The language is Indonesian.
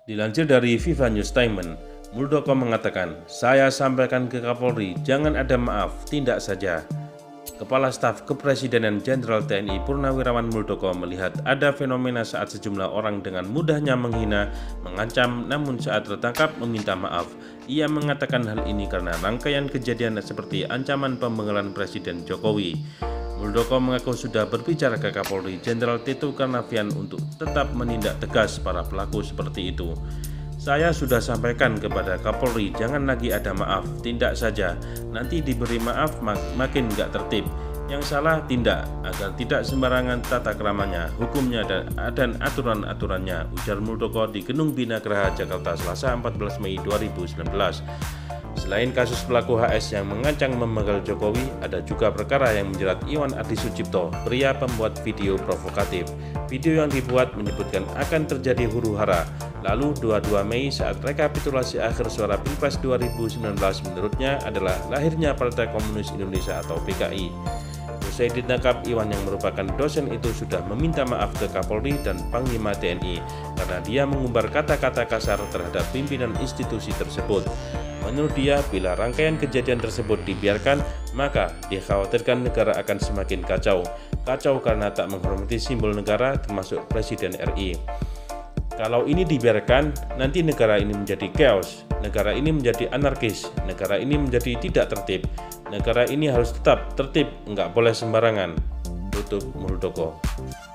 Dilansir dari Viva News Statement, Muldoko mengatakan, "Saya sampaikan ke Kapolri, jangan ada maaf, tindak saja." Kepala Staf Kepresidenan Jenderal TNI Purnawirawan Muldoko melihat ada fenomena saat sejumlah orang dengan mudahnya menghina, mengancam, namun saat tertangkap meminta maaf. Ia mengatakan hal ini karena rangkaian kejadian seperti ancaman pemenggalan Presiden Jokowi. Muldoko mengaku sudah berbicara ke Kapolri Jenderal Tito Karnavian untuk tetap menindak tegas para pelaku seperti itu. "Saya sudah sampaikan kepada Kapolri, jangan lagi ada maaf, tindak saja. Nanti diberi maaf makin nggak tertib. Yang salah tindak, agar tidak sembarangan tata keramanya, hukumnya dan aturan-aturannya," ujar Muldoko di Gedung Bina Geraha Jakarta Selasa 14 Mei 2019. Selain kasus pelaku HS yang mengancam memenggal Jokowi, ada juga perkara yang menjerat Iwan Ardi Sucipto, pria pembuat video provokatif. Video yang dibuat menyebutkan akan terjadi huru-hara. Lalu 22 Mei saat rekapitulasi akhir suara Pilpres 2019 menurutnya adalah lahirnya Partai Komunis Indonesia atau PKI. Usai ditangkap, Iwan yang merupakan dosen itu sudah meminta maaf ke Kapolri dan Panglima TNI karena dia mengumbar kata-kata kasar terhadap pimpinan institusi tersebut. Menurut dia, bila rangkaian kejadian tersebut dibiarkan, maka dikhawatirkan negara akan semakin kacau. Kacau karena tak menghormati simbol negara termasuk Presiden RI. Kalau ini dibiarkan, nanti negara ini menjadi chaos, negara ini menjadi anarkis, negara ini menjadi tidak tertib. Negara ini harus tetap tertib, nggak boleh sembarangan, tutup Muldoko.